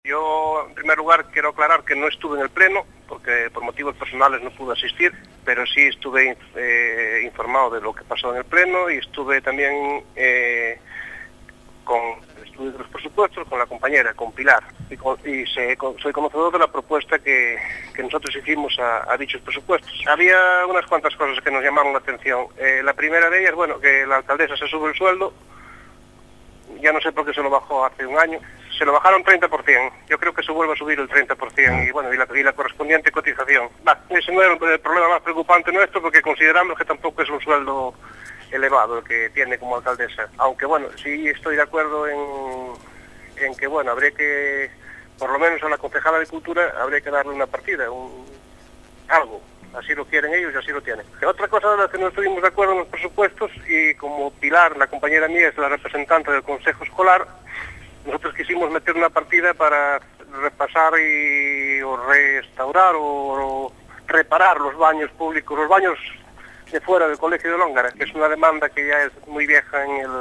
Yo, en primer lugar, quiero aclarar que no estuve en el pleno, porque por motivos personales no pude asistir, pero sí estuve informado de lo que pasó en el pleno y estuve también con el estudio de los presupuestos, con la compañera, con Pilar, soy conocedor de la propuesta que nosotros hicimos a dichos presupuestos. Había unas cuantas cosas que nos llamaron la atención. La primera de ellas, bueno, que la alcaldesa se sube el sueldo, ya no sé por qué se lo bajó hace un año, se lo bajaron 30%, yo creo que se vuelve a subir el 30%, y bueno, y la correspondiente cotización. Ese no era el problema más preocupante nuestro, porque consideramos que tampoco es un sueldo elevado el que tiene como alcaldesa, aunque bueno, sí estoy de acuerdo en que bueno, habría que, por lo menos a la concejala de Cultura, habría que darle una partida, algo. Así lo quieren ellos y así lo tienen. Otra cosa de la que no estuvimos de acuerdo en los presupuestos, y como Pilar, la compañera mía, es la representante del Consejo Escolar, nosotros quisimos meter una partida para repasar o restaurar o reparar los baños públicos, los baños de fuera del Colegio de Lóngara, que es una demanda que ya es muy vieja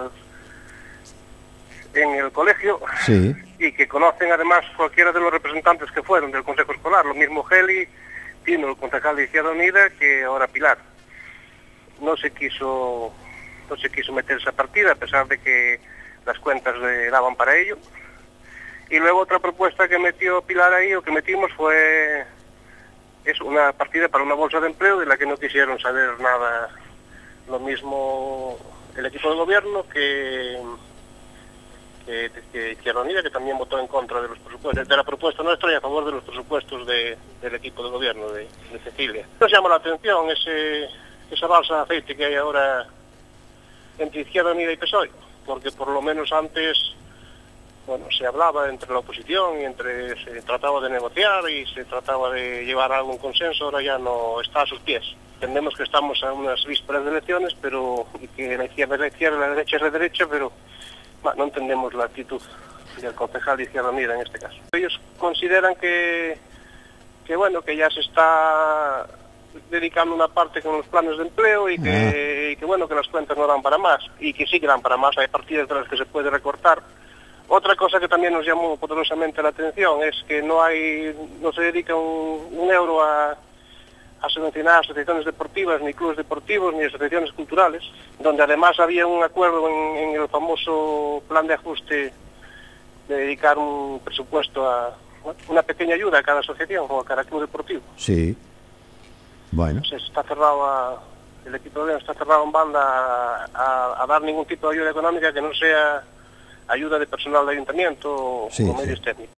en el colegio, sí, y que conocen además cualquiera de los representantes que fueron del Consejo Escolar, lo mismo Geli, Tino, el concejal de Izquierda Unida, que ahora Pilar. No se quiso meter esa partida, a pesar de que las cuentas le daban para ello. Y luego otra propuesta que metió Pilar ahí, o que metimos, es una partida para una bolsa de empleo de la que no quisieron saber nada. Lo mismo el equipo de gobierno que Izquierda Unida, que también votó en contra de los presupuestos, de la propuesta nuestra, y a favor de los presupuestos del equipo de gobierno de Cecilia. Nos llama la atención esa balsa de aceite que hay ahora entre Izquierda Unida y PSOE, porque por lo menos antes, bueno, se hablaba entre la oposición y se trataba de negociar y se trataba de llevar a algún consenso. Ahora ya no está a sus pies. Entendemos que estamos a unas vísperas de elecciones, y que la izquierda es la izquierda, la derecha es la derecha, pero no entendemos la actitud del concejal de Izquierda Unida en este caso. Ellos consideran que bueno, que ya se está dedicando una parte con los planes de empleo y que bueno, que las cuentas no dan para más, y que sí que dan para más, hay partidas de las que se puede recortar. Otra cosa que también nos llamó poderosamente la atención es que no se dedica un euro a subvencionar asociaciones deportivas, ni clubes deportivos, ni asociaciones culturales, donde además había un acuerdo en el famoso plan de ajuste de dedicar un presupuesto a una pequeña ayuda a cada asociación o a cada club deportivo. Sí. Bueno. Entonces está cerrado el equipo de gobierno está cerrado en banda a dar ningún tipo de ayuda económica que no sea ayuda de personal de ayuntamiento o medios técnicos.